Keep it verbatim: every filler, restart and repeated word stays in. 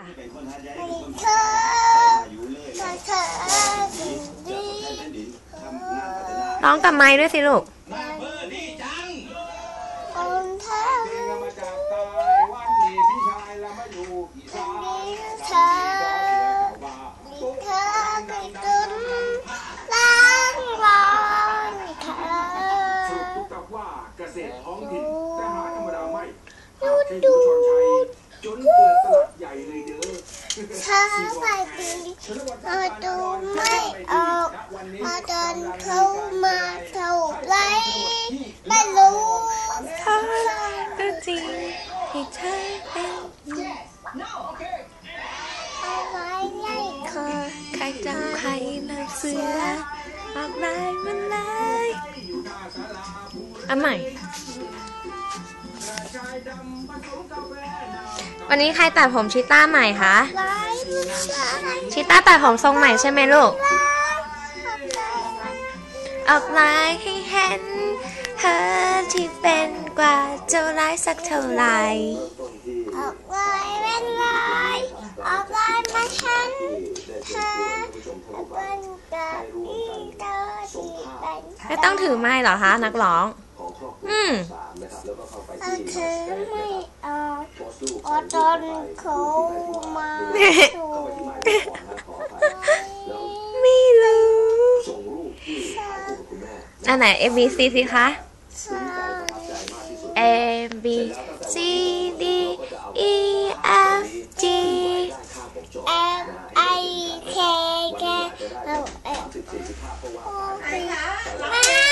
เธอเธอร้องกับไม้ด้วยสิลูกดูจนเกิดตลาดใหญ่เลยเด้อช้าไปปีมาดูไม่ออกมาเดินเข้ามาเท่าไรไม่รู้เธอก็จริงที่เธอเป็นอะไรไงคอใครจำใครเลิกเสือออกลายมันเลยอันใหม่วันนี้ใครตัดผมชิต้าใหม่คะชิต้าตัดผมทรงใหม่ใช่ไหมลูกออกลายให้เห็นเธอที่เป็นกว่าเจ้าร้ายสักเท่าไหร่ออกลายเป็นลายออกลายมาฉันเธอเป็นกับอีเตอร์ที่เป็นไม่ต้องถือไม้เหรอคะนักร้องอืมเอาเธอไม่ออกอดทนเขามาไม่รู้อันไหน A B C สิคะ A B C D E F G F I K K L M N O P